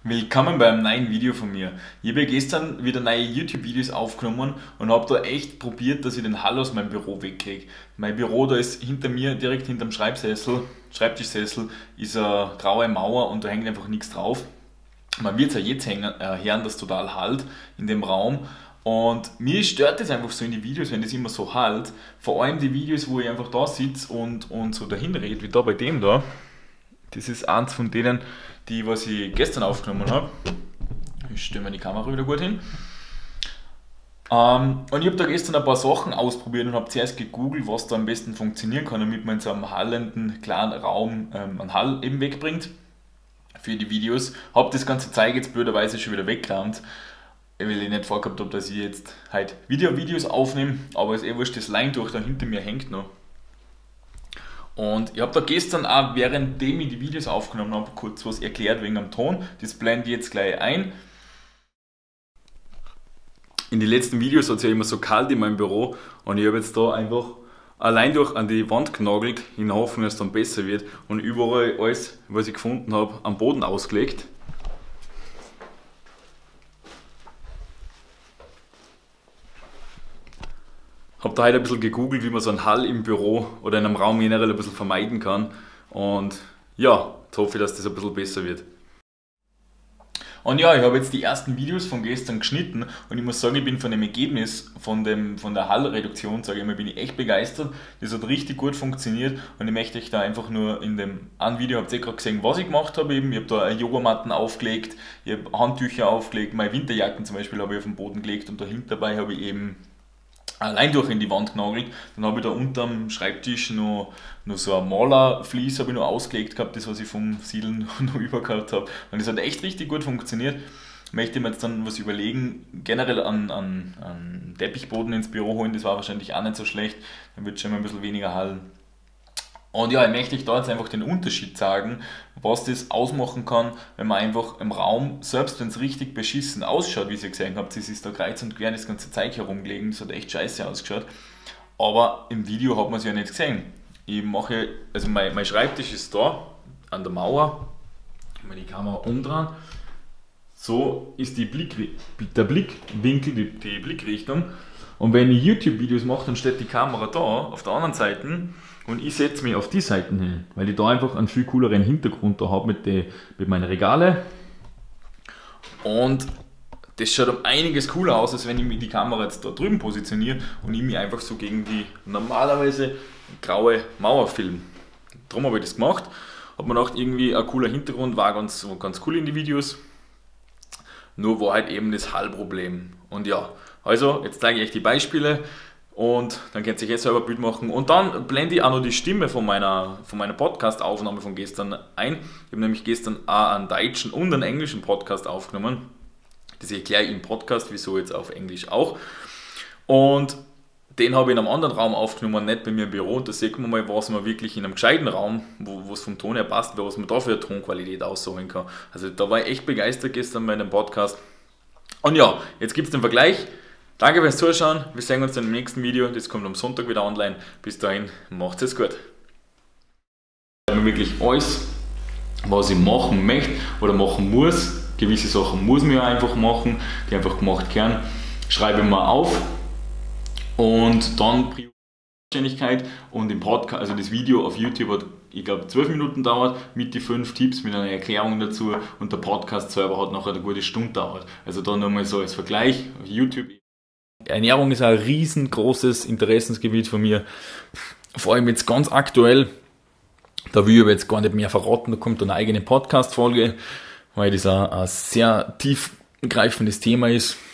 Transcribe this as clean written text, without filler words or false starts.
Willkommen beim neuen Video von mir. Ich habe ja gestern wieder neue YouTube-Videos aufgenommen und habe da echt probiert, dass ich den Hall aus meinem Büro wegkriege. Mein Büro, da ist hinter mir, direkt hinterm Schreibtischsessel, ist eine graue Mauer und da hängt einfach nichts drauf. Man wird es ja jetzt hören, dass total halt in dem Raum. Und mir stört das einfach so in die Videos, wenn das immer so halt. Vor allem die Videos, wo ich einfach da sitze und so dahin rede, wie da bei dem da. Das ist eins von denen, was ich gestern aufgenommen habe. Ich stelle mir die Kamera wieder gut hin. Und ich habe da gestern ein paar Sachen ausprobiert und habe zuerst gegoogelt, was da am besten funktionieren kann, damit man in so einem hallenden kleinen Raum einen Hall eben wegbringt für die Videos. Habe das ganze Zeug jetzt blöderweise schon wieder weggeräumt, weil ich nicht vorgehabt habe, dass ich jetzt halt Videos aufnehme, aber es ist wurscht, das Leintuch da hinter mir hängt noch. Und ich habe da gestern auch, währenddem ich die Videos aufgenommen habe, kurz was erklärt wegen dem Ton. Das blende ich jetzt gleich ein. In den letzten Videos hat es ja immer so kalt in meinem Büro und ich habe jetzt da einfach allein durch an die Wand genagelt, in der Hoffnung, dass es dann besser wird, und überall alles, was ich gefunden habe, am Boden ausgelegt. Habe da heute ein bisschen gegoogelt, wie man so einen Hall im Büro oder in einem Raum generell ein bisschen vermeiden kann. Und ja, jetzt hoffe ich, dass das ein bisschen besser wird. Und ja, ich habe jetzt die ersten Videos von gestern geschnitten und ich muss sagen, ich bin von dem Ergebnis, von der Hallreduktion, sage ich mal, bin ich echt begeistert. Das hat richtig gut funktioniert und ich möchte euch da einfach nur in dem einen Video, habt ihr gerade gesehen, was ich gemacht habe. Ich habe da Yogamatten aufgelegt, ich habe Handtücher aufgelegt, meine Winterjacken zum Beispiel habe ich auf den Boden gelegt und dahinter dabei habe ich eben allein durch in die Wand genagelt. Dann habe ich da unterm Schreibtisch noch so ein Malerflies habe ich noch ausgelegt gehabt, das was ich vom Siedeln noch über gehabt habe. Und das hat echt richtig gut funktioniert. Möchte mir jetzt dann was überlegen, generell an Teppichboden ins Büro holen, das war wahrscheinlich auch nicht so schlecht, dann wird es schon mal ein bisschen weniger hallen. Und ja, ich möchte euch da jetzt einfach den Unterschied sagen, was das ausmachen kann, wenn man einfach im Raum, selbst wenn es richtig beschissen ausschaut, wie ihr gesehen habt, es ist da kreuz und quer das ganze Zeug herumgelegen, das hat echt scheiße ausgeschaut. Aber im Video hat man es ja nicht gesehen. Also mein Schreibtisch ist da, an der Mauer, ich mache die Kamera umdrehen. So ist der Blickwinkel, die Blickrichtung. Und wenn ich YouTube-Videos mache, dann steht die Kamera da, auf der anderen Seite. Und ich setze mich auf die Seiten hin, weil ich da einfach einen viel cooleren Hintergrund da habe mit meinen Regalen. Und das schaut um einiges cooler aus, als wenn ich mir die Kamera jetzt da drüben positioniere und ich mich einfach so gegen die normalerweise graue Mauer filme. Darum habe ich das gemacht. Habe mir gedacht, irgendwie ein cooler Hintergrund, war ganz cool in die Videos. Nur war halt eben das Hallproblem. Und ja, also jetzt zeige ich euch die Beispiele. Und dann könnt ihr euch jetzt selber ein Bild machen. Und dann blende ich auch noch die Stimme von meiner Podcast-Aufnahme von gestern ein. Ich habe nämlich gestern auch einen deutschen und einen englischen Podcast aufgenommen. Das erkläre ich im Podcast, wieso jetzt auf Englisch auch. Und den habe ich in einem anderen Raum aufgenommen, nicht bei mir im Büro. Und da sieht man mal, was man wirklich in einem gescheiten Raum, wo es vom Ton her passt, was man da für eine Tonqualität aussuchen kann. Also da war ich echt begeistert gestern bei dem Podcast. Und ja, jetzt gibt es den Vergleich. Danke fürs Zuschauen, wir sehen uns dann im nächsten Video, das kommt am Sonntag wieder online. Bis dahin, macht's es gut. Ich habe wirklich alles, was ich machen möchte oder machen muss, gewisse Sachen muss man ja einfach machen, die einfach gemacht werden, schreibe ich mal auf und dann Selbstständigkeit und im Podcast, also das Video auf YouTube hat, ich glaube, 12 Minuten dauert, mit die 5 Tipps, mit einer Erklärung dazu, und der Podcast selber hat nachher eine gute Stunde dauert. Also da nochmal so als Vergleich auf YouTube. Ernährung ist ein riesengroßes Interessensgebiet von mir, vor allem jetzt ganz aktuell. Da will ich aber jetzt gar nicht mehr verraten, da kommt eine eigene Podcast-Folge, weil das ein sehr tiefgreifendes Thema ist.